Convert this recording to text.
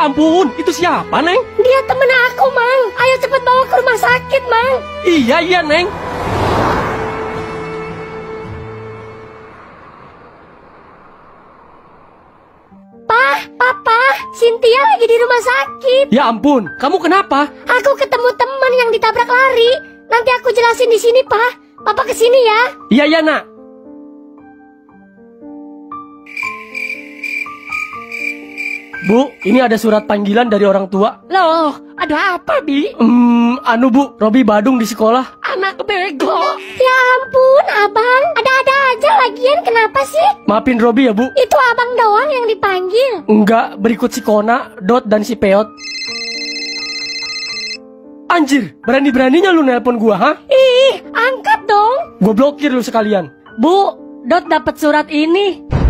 Ya ampun, itu siapa, Neng? Dia temen aku, Mang. Ayo cepet bawa ke rumah sakit, Mang. Iya, Neng. Papa, Cynthia lagi di rumah sakit. Ya ampun, kamu kenapa? Aku ketemu teman yang ditabrak lari. Nanti aku jelasin di sini, Pak. Papa kesini ya. Iya, Nak. Bu, ini ada surat panggilan dari orang tua. Loh, ada apa, Bi? Bu, Robi badung di sekolah. Anak bego. Ya ampun, Abang. Ada-ada aja lagian, kenapa sih? Maafin Robi ya, Bu. Itu Abang doang yang dipanggil. Enggak, berikut si Kona, Dot, dan si Peot. Anjir, berani-beraninya lu nelpon gua, ha? Ih, angkat dong. Gua blokir lu sekalian. Bu, Dot dapat surat ini.